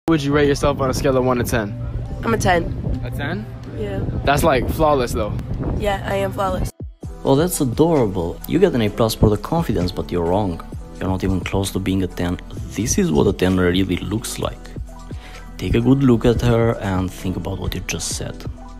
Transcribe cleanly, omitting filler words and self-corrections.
Would you rate yourself on a scale of 1 to 10? I'm a 10. A 10? Yeah. That's like flawless though. Yeah, I am flawless. Well, that's adorable. You get an A+ for the confidence, but you're wrong. You're not even close to being a 10. This is what a 10 really looks like. Take a good look at her and think about what you just said.